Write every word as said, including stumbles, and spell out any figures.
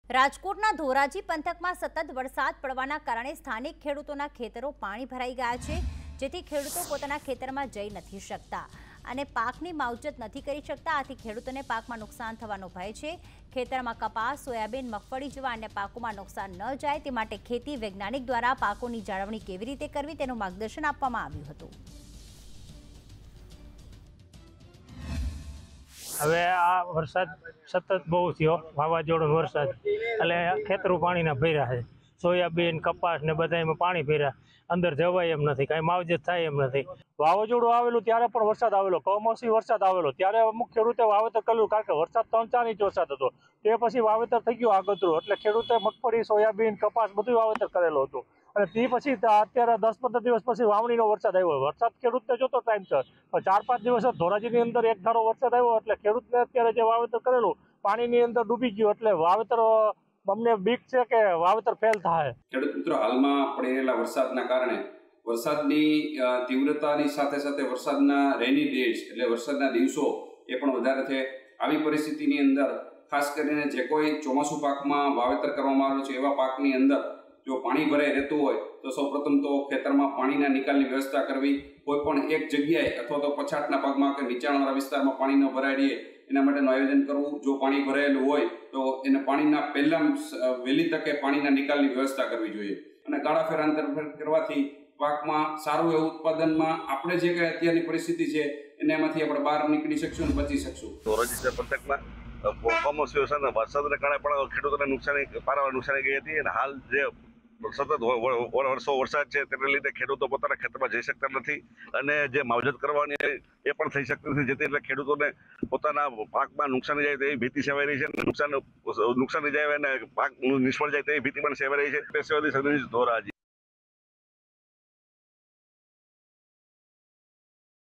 રાજકોટના ધોરાજી પંથકમાં સતત વરસાદ પડવાના કારણે સ્થાનિક ખેડૂતોના ખેતરો પાણી ભરાઈ ગયા છે, જેથી ખેડૂતો પોતાના ખેતરમાં જઈ નથી શકતા અને પાકની માવજત નથી કરી શકતા। આથી ખેડૂતોને પાકમાં નુકસાન થવાનો ભય છે। ખેતરમાં કપાસ, સોયાબીન, મગફળી જેવા અન્ય પાકોમાં નુકસાન ન જાય તે માટે ખેતી વૈજ્ઞાનિક દ્વારા પાકોની જાળવણી કેવી રીતે કરવી તેનું માર્ગદર્શન આપવામાં આવ્યું હતું। હવે આ વરસાદ સતત બહુ થયો, વાવાઝોડો વરસાદ એટલે ખેતરું પાણીના ભર્યા છે। સોયાબીન, કપાસ ને બધામાં પાણી ભર્યા, અંદર જવાય એમ નથી, કાંઈ માવજત થાય એમ નથી। વાવાઝોડું આવેલું ત્યારે પણ વરસાદ આવેલો, કમોસમી વરસાદ આવેલો ત્યારે અમુક ખેડૂતે વાવેતર કર્યું, કારણ કે વરસાદ ત્રણ ચાર ઇંચ વરસાદ હતો। તે પછી વાવેતર થઈ ગયું આગતરું, એટલે ખેડૂતે મગફળી, સોયાબીન, કપાસ બધું વાવેતર કરેલું હતું અને તે પછી અત્યારે દસ પંદર દિવસ પછી વાવણીનો વરસાદ આવ્યો। વરસાદ ખેડૂતને જોતો ટાઈમ છે, ચાર પાંચ દિવસ ધોરાજીની અંદર એક ધારો વરસાદ આવ્યો એટલે ખેડૂતને અત્યારે જે વાવેતર કરેલું પાણીની અંદર ડૂબી ગયું, એટલે વાવેતર અમને બીક છે કે વાવેતર ફેલ થાય। ખેડૂત મિત્રો, હાલમાં પડી રહેલા વરસાદના કારણે વરસાદની તીવ્રતાની સાથે સાથે વરસાદના રેની ડેઝ એટલે વરસાદના દિવસો એ પણ વધારે છે। આવી પરિસ્થિતિની અંદર ખાસ કરીને જે કોઈ ચોમાસું પાકમાં વાવેતર કરવામાં આવે છે એવા પાકની અંદર જો પાણી ભરાઈ રહેતું હોય તો સૌપ્રથમ તો ખેતરમાં પાણીના નિકાલની વ્યવસ્થા કરવી। કોઈ પણ એક જગ્યાએ અથવા તો પછાતના ભાગમાં કે નીચાણવાળા વિસ્તારમાં પાણી ન ભરાઈ રહે એના માટેનું આયોજન કરવું। જો પાણી ભરાયેલું હોય તો એને પાણીના પહેલા વહેલી તકે પાણીના નિકાલની વ્યવસ્થા કરવી જોઈએ અને ગાળા ફેર આંતરફેર કરવાથી પાકમાં સારું એવું ઉત્પાદનમાં આપણે જે કંઈ અત્યારની પરિસ્થિતિ છે એને એમાંથી આપણે બહાર નીકળી શકશું અને બચી શકશું। ધોરાજી પંથકમાં કમોસમી વરસાદને કારણે પણ ખેડૂતોને નુકસાની પારાવાર નુકસાની ગઈ હતી અને હાલ જે સતત વર્ષો વરસાદ છે તેને લીધે ખેડૂતો પોતાના ખેતરમાં જઈ શકતા નથી અને જે માવજત કરવાની એ પણ થઈ શકતી નથી, જેથી એટલે ખેડૂતોને પોતાના પાકમાં નુકસાની જાય તેવી ભીતિ સેવાઈ રહી છે। નુકસાન નુકસાની જાય અને પાક નિષ્ફળ જાય તેવી ભીતિ પણ સેવાઈ રહી છે। ધોરાજી।